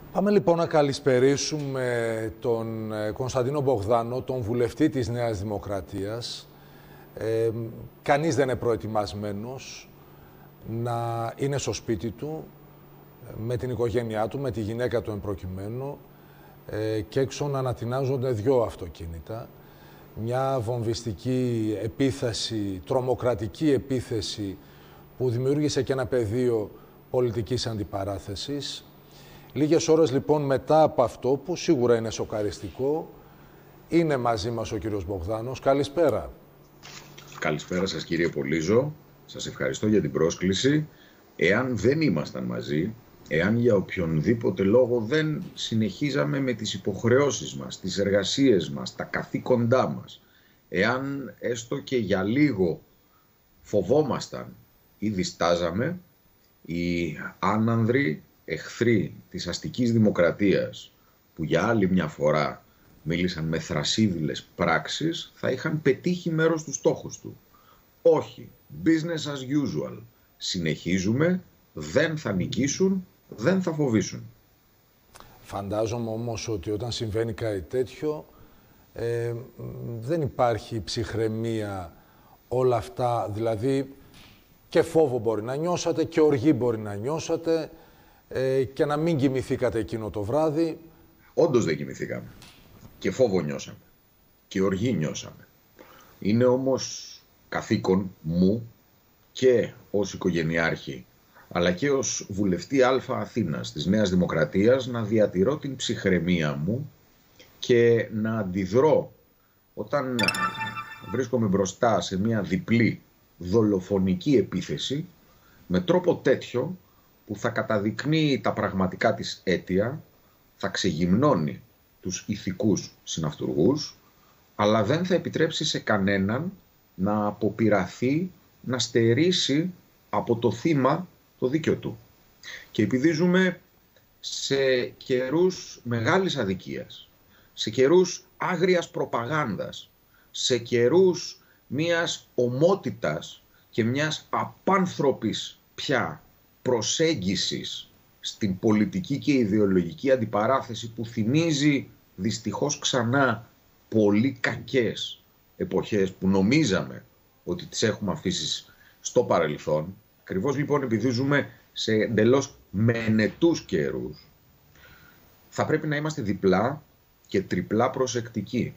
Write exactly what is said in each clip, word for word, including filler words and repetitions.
Πάμε λοιπόν να καλησπερίσουμε τον Κωνσταντίνο Μπογδάνο, τον βουλευτή της Νέας Δημοκρατίας. Ε, κανείς δεν είναι προετοιμασμένος να είναι στο σπίτι του, με την οικογένειά του, με τη γυναίκα του εν προκειμένου, ε, και έξω να ανατινάζονται δυο αυτοκίνητα. Μια βομβιστική επίθεση, τρομοκρατική επίθεση που δημιούργησε και ένα πεδίο πολιτικής αντιπαράθεσης. Λίγες ώρες λοιπόν μετά από αυτό, που σίγουρα είναι σοκαριστικό, είναι μαζί μας ο κύριος Μπογδάνος. Καλησπέρα. Καλησπέρα σας κύριε Πολύζο. Σας ευχαριστώ για την πρόσκληση. Εάν δεν ήμασταν μαζί, εάν για οποιονδήποτε λόγο δεν συνεχίζαμε με τις υποχρεώσεις μας, τις εργασίες μας, τα καθήκοντά μας, εάν έστω και για λίγο φοβόμασταν ή διστάζαμε, οι άνανδροι εχθροί της αστικής δημοκρατίας που για άλλη μια φορά μίλησαν με θρασίδηλες πράξεις, θα είχαν πετύχει μέρος του στόχους του. Όχι, business as usual. Συνεχίζουμε, δεν θα νικήσουν, δεν θα φοβήσουν. Φαντάζομαι όμως ότι όταν συμβαίνει κάτι τέτοιο, ε, δεν υπάρχει ψυχραιμία, όλα αυτά, δηλαδή και φόβο μπορεί να νιώσατε και οργή μπορεί να νιώσατε, ε, και να μην κοιμηθήκατε εκείνο το βράδυ. Όντως δεν κοιμηθήκαμε. Και φόβο νιώσαμε. Και οργή νιώσαμε. Είναι όμως καθήκον μου και ως οικογενειάρχη, αλλά και ως βουλευτή Α Αθήνας της Νέας Δημοκρατίας, να διατηρώ την ψυχραιμία μου και να αντιδρώ όταν βρίσκομαι μπροστά σε μια διπλή δολοφονική επίθεση με τρόπο τέτοιο που θα καταδεικνύει τα πραγματικά της αίτια, θα ξεγυμνώνει τους ηθικούς συναυτουργούς, αλλά δεν θα επιτρέψει σε κανέναν να αποπειραθεί να στερήσει από το θύμα το δίκαιο του. Και επειδή ζούμε σε καιρούς μεγάλης αδικίας, σε καιρούς άγριας προπαγάνδας, σε καιρούς μιας ομότητας και μιας απάνθρωπης πια προσέγγισης στην πολιτική και ιδεολογική αντιπαράθεση που θυμίζει δυστυχώς ξανά πολύ κακές εποχές που νομίζαμε ότι τις έχουμε αφήσει στο παρελθόν, ακριβώς λοιπόν επειδή ζούμε σε εντελώς μενετούς καιρούς, θα πρέπει να είμαστε διπλά και τριπλά προσεκτικοί.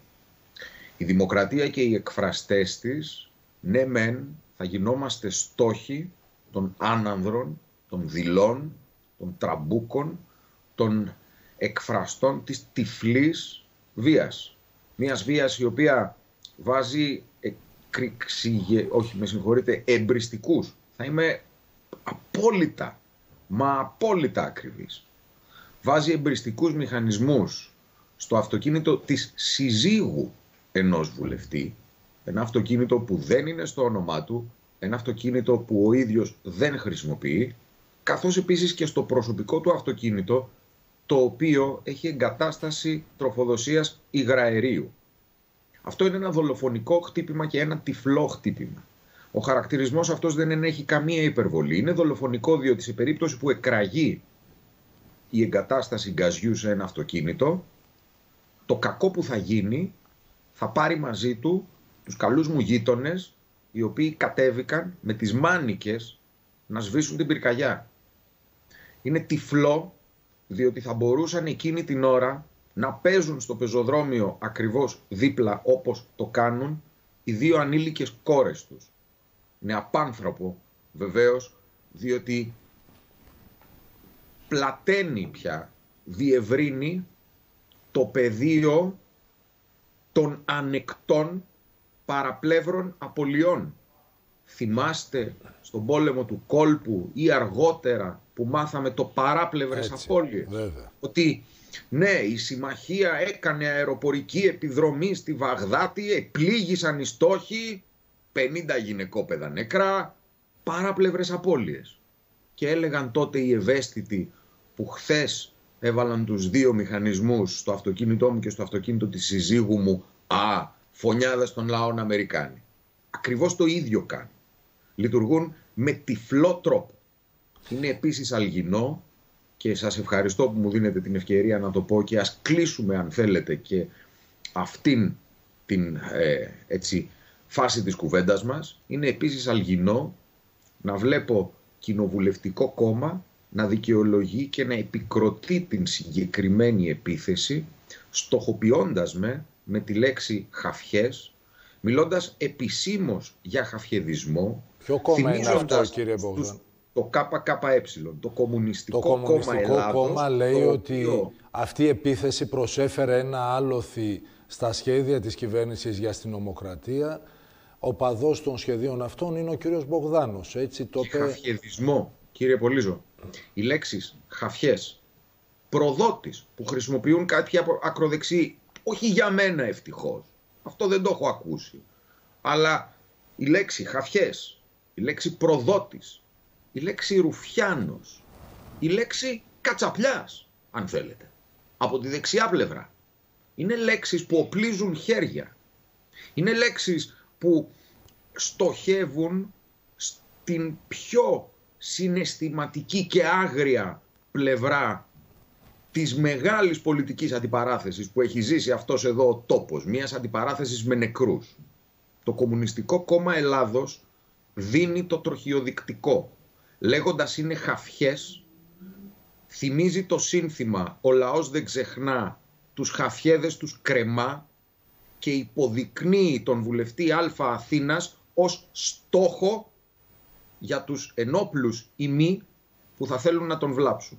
Η δημοκρατία και οι εκφραστές της, ναι μεν, θα γινόμαστε στόχοι των άνανδρων, των δειλών, των τραμπούκων, των εκφραστών της τυφλής βίας. Μιας βίας η οποία βάζει εκρηξιγε... όχι με συγχωρείτε, εμπριστικούς. Θα είμαι απόλυτα, μα απόλυτα ακριβής. Βάζει εμπριστικούς μηχανισμούς στο αυτοκίνητο της συζύγου ενός βουλευτή, ένα αυτοκίνητο που δεν είναι στο όνομά του, ένα αυτοκίνητο που ο ίδιος δεν χρησιμοποιεί, καθώς επίσης και στο προσωπικό του αυτοκίνητο, το οποίο έχει εγκατάσταση τροφοδοσίας υγραερίου. Αυτό είναι ένα δολοφονικό χτύπημα και ένα τυφλό χτύπημα. Ο χαρακτηρισμός αυτός δεν ενέχει καμία υπερβολή. Είναι δολοφονικό διότι σε περίπτωση που εκραγεί η εγκατάσταση γκαζιού σε ένα αυτοκίνητο, το κακό που θα γίνει θα πάρει μαζί του τους καλούς μου γείτονες, οι οποίοι κατέβηκαν με τις μάνικες να σβήσουν την πυρκαγιά. Είναι τυφλό διότι θα μπορούσαν εκείνη την ώρα να παίζουν στο πεζοδρόμιο ακριβώς δίπλα όπως το κάνουν οι δύο ανήλικες κόρες τους. Είναι απάνθρωπο βεβαίως διότι πλαταίνει πια, διευρύνει το πεδίο των ανεκτών παραπλεύρων απολειών. Θυμάστε στον πόλεμο του κόλπου ή αργότερα που μάθαμε το παράπλευρες απώλειες. Βέβαια. Ότι ναι, η συμμαχία έκανε αεροπορική επιδρομή στη Βαγδάτη, επλήγησαν οι στόχοι, πενήντα γυναικόπαιδα νεκρά, παράπλευρες απώλειες. Και έλεγαν τότε οι ευαίσθητοι που χθες έβαλαν τους δύο μηχανισμούς στο αυτοκίνητό μου και στο αυτοκίνητο της συζύγου μου, α, φωνιάδες των λαών Αμερικάνοι. Ακριβώς το ίδιο κάνουν. Λειτουργούν με τυφλό τρόπο. Είναι επίσης αλγινό και σας ευχαριστώ που μου δίνετε την ευκαιρία να το πω και ας κλείσουμε αν θέλετε και αυτήν την ε, έτσι, φάση της κουβέντας μας. Είναι επίσης αλγινό να βλέπω κοινοβουλευτικό κόμμα να δικαιολογεί και να επικροτεί την συγκεκριμένη επίθεση, στοχοποιώντας με με τη λέξη χαφιές, μιλώντας επισήμως για χαφιεδισμό. Ποιο κόμμα είναι αυτό, κύριε Μπογδάνο? Το ΚΚΕ, το Κομμουνιστικό, το Κομμουνιστικό Κόμμα Ελλάδος, κόμμα λέει το ότι οποίο... αυτή η επίθεση προσέφερε ένα άλοθη στα σχέδια της κυβέρνησης για αστυνομοκρατία. Ο παδός των σχεδίων αυτών είναι ο κύριος Μπογδάνος. Έτσι το είπε... Χαφιεδισμό, κύριε Πολύζο. Οι λέξεις χαφιές, προδότης, που χρησιμοποιούν κάποιοι ακροδεξιοί, όχι για μένα ευτυχώς, αυτό δεν το έχω ακούσει, αλλά η λέξη χαφιές, η λέξη προδότης, η λέξη ρουφιάνος, η λέξη κατσαπλιάς, αν θέλετε, από τη δεξιά πλευρά, είναι λέξεις που οπλίζουν χέρια, είναι λέξεις που στοχεύουν στην πιο συναισθηματική και άγρια πλευρά της μεγάλης πολιτικής αντιπαράθεσης που έχει ζήσει αυτός εδώ ο τόπος, μιας αντιπαράθεσης με νεκρούς. Το Κομμουνιστικό Κόμμα Ελλάδος δίνει το τροχιοδεικτικό, λέγοντας είναι χαφιές, θυμίζει το σύνθημα «Ο λαός δεν ξεχνά, τους χαφιέδες τους κρεμά» και υποδεικνύει τον βουλευτή Α Αθήνας ως στόχο για τους ενόπλους ή μη που θα θέλουν να τον βλάψουν.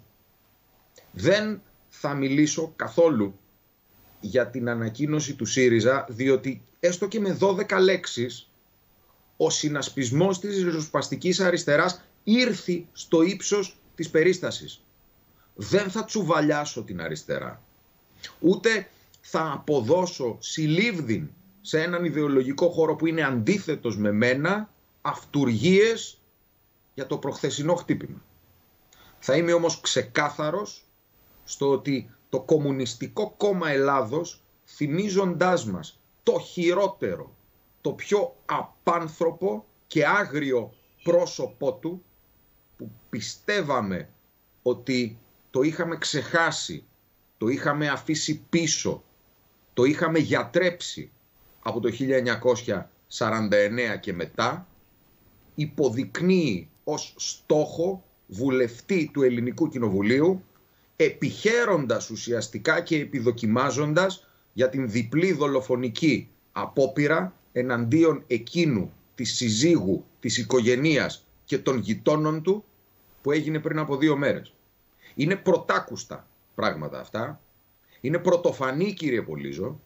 Δεν θα μιλήσω καθόλου για την ανακοίνωση του ΣΥΡΙΖΑ, διότι έστω και με δώδεκα λέξεις ο συνασπισμός της ριζοσπαστικής αριστεράς ήρθε στο ύψος της περίστασης. Δεν θα τσουβαλιάσω την αριστερά, ούτε θα αποδώσω συλλήβδιν σε έναν ιδεολογικό χώρο που είναι αντίθετος με μένα αυτουργίες για το προχθεσινό χτύπημα. Θα είμαι όμως ξεκάθαρος στο ότι το Κομμουνιστικό Κόμμα Ελλάδος, θυμίζοντάς μας το χειρότερο, το πιο απάνθρωπο και άγριο πρόσωπό του, που πιστεύαμε ότι το είχαμε ξεχάσει, το είχαμε αφήσει πίσω, το είχαμε γιατρέψει από το χίλια εννιακόσια σαράντα εννέα και μετά, υποδεικνύει ως στόχο βουλευτή του Ελληνικού Κοινοβουλίου, επιχαίροντας ουσιαστικά και επιδοκιμάζοντας για την διπλή δολοφονική απόπειρα εναντίον εκείνου της συζύγου, της οικογενείας και των γειτόνων του που έγινε πριν από δύο μέρες. Είναι πρωτάκουστα πράγματα αυτά, είναι πρωτοφανή, κύριε Πολύζο.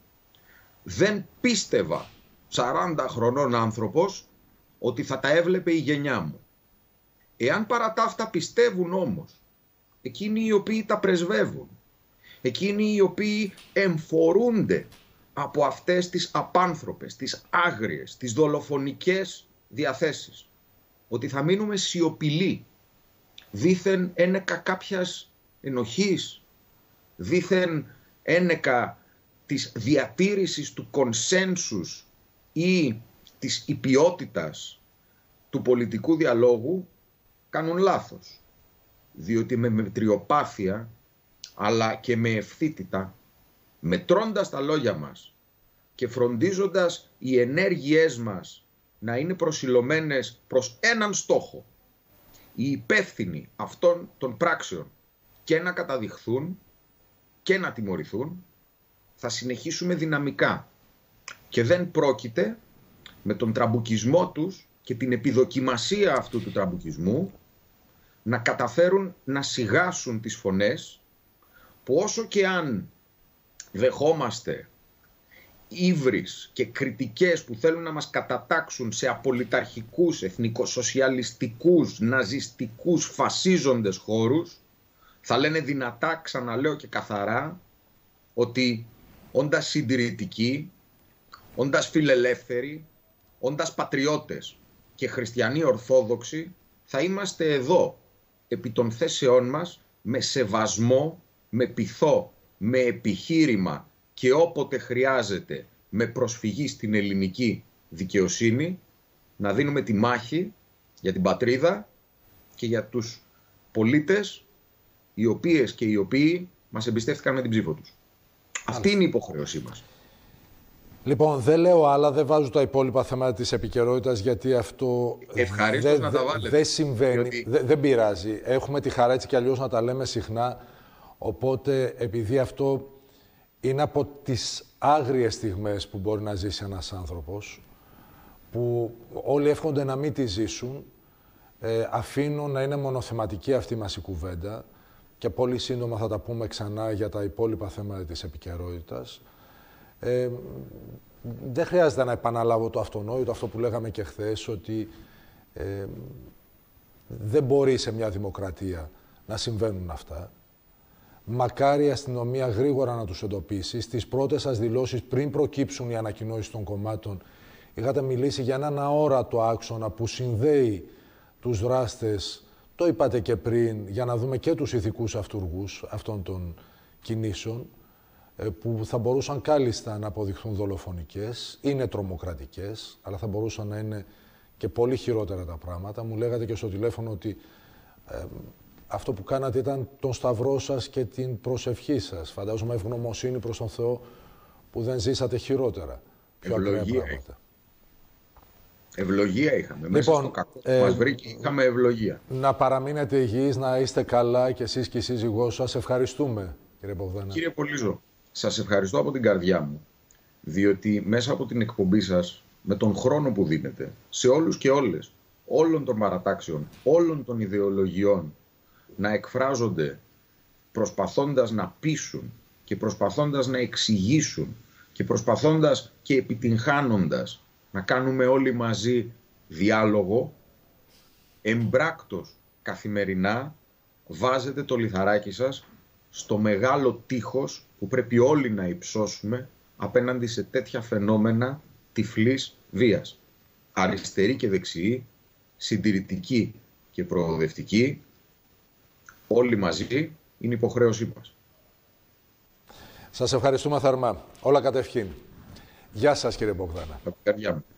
Δεν πίστευα σαράντα χρονών άνθρωπος ότι θα τα έβλεπε η γενιά μου. Εάν παρά τα αυτά πιστεύουν όμως εκείνοι οι οποίοι τα πρεσβεύουν, εκείνοι οι οποίοι εμφορούνται από αυτές τις απάνθρωπες, τις άγριες, τις δολοφονικές διαθέσεις, ότι θα μείνουμε σιωπηλοί, δήθεν ένεκα κάποιας ενοχής, δήθεν ένεκα της διατήρησης του κονσένσους ή της υπιότητας του πολιτικού διαλόγου, κάνουν λάθος. Διότι με μετριοπάθεια, αλλά και με ευθύτητα, μετρώντας τα λόγια μας και φροντίζοντας οι ενέργειές μας να είναι προσιλωμένες προς έναν στόχο, οι υπεύθυνοι αυτών των πράξεων και να καταδειχθούν και να τιμωρηθούν, θα συνεχίσουμε δυναμικά. Και δεν πρόκειται με τον τραμπουκισμό τους και την επιδοκιμασία αυτού του τραμπουκισμού να καταφέρουν να σιγάσουν τις φωνές που, όσο και αν δεχόμαστε ύβρις και κριτικές που θέλουν να μας κατατάξουν σε απολυταρχικούς, εθνικοσοσιαλιστικούς, ναζιστικούς, φασίζοντες χώρους, θα λένε δυνατά, ξαναλέω και καθαρά, ότι όντας συντηρητικοί, όντας φιλελεύθεροι, όντας πατριώτες και χριστιανοί ορθόδοξοι, θα είμαστε εδώ επί των θέσεών μας με σεβασμό, με πειθό, με επιχείρημα και όποτε χρειάζεται με προσφυγή στην ελληνική δικαιοσύνη, να δίνουμε τη μάχη για την πατρίδα και για τους πολίτες οι οποίες και οι οποίοι μας εμπιστεύτηκαν με την ψήφο τους. Αυτή είναι η υποχρέωσή μας. Λοιπόν, δεν λέω άλλα, δεν βάζω τα υπόλοιπα θέματα της επικαιρότητας, γιατί αυτό Ευχαρίστως να τα βάλετε. Δεν συμβαίνει, διότι... δεν, δεν πειράζει. Έχουμε τη χαρά έτσι κι αλλιώς να τα λέμε συχνά, οπότε επειδή αυτό είναι από τις άγριες στιγμές που μπορεί να ζήσει ένας άνθρωπος, που όλοι εύχονται να μην τη ζήσουν, ε, αφήνω να είναι μονοθεματική αυτή μας η κουβέντα και πολύ σύντομα θα τα πούμε ξανά για τα υπόλοιπα θέματα της επικαιρότητας. Ε, δεν χρειάζεται να επαναλάβω το αυτονόητο, αυτό που λέγαμε και χθες, ότι ε, δεν μπορεί σε μια δημοκρατία να συμβαίνουν αυτά. Μακάρι η αστυνομία γρήγορα να τους εντοπίσει. Στις πρώτες σας δηλώσεις, πριν προκύψουν οι ανακοινώσεις των κομμάτων, είχατε μιλήσει για έναν αόρατο άξονα που συνδέει τους δράστες, το είπατε και πριν, για να δούμε και τους ηθικούς αυτούργους αυτών των κινήσεων, που θα μπορούσαν κάλλιστα να αποδειχθούν δολοφονικές, είναι τρομοκρατικές, αλλά θα μπορούσαν να είναι και πολύ χειρότερα τα πράγματα. Μου λέγατε και στο τηλέφωνο ότι ε, αυτό που κάνατε ήταν τον σταυρό σας και την προσευχή σας. Φαντάζομαι ευγνωμοσύνη προς τον Θεό που δεν ζήσατε χειρότερα. Πιο ευλογία. Ευλογία είχαμε. Λοιπόν, Μέσα στο κακό που ε, μας βρήκε είχαμε ευλογία. Να παραμείνετε υγιείς, να είστε καλά και εσείς και η σύζυγός σας. Ευχαριστούμε, κύριε Μπογδάνα. Κύριε Πολύζο, σας ευχαριστώ από την καρδιά μου, διότι μέσα από την εκπομπή σας, με τον χρόνο που δίνετε, σε όλους και όλες, όλων των παρατάξεων, όλων των ιδεολογιών, να εκφράζονται προσπαθώντας να πείσουν και προσπαθώντας να εξηγήσουν και προσπαθώντας και επιτυγχάνοντας να κάνουμε όλοι μαζί διάλογο, εμπράκτος καθημερινά βάζετε το λιθαράκι σας στο μεγάλο τείχος που πρέπει όλοι να υψώσουμε απέναντι σε τέτοια φαινόμενα τυφλής βίας. Αριστερή και δεξιή, συντηρητική και προοδευτική, όλοι μαζί είναι υποχρέωσή μας. Σας ευχαριστούμε θερμά. Όλα κατευχήν. Γεια σας, κύριε Μπογδάνα. Από την καρδιά μου.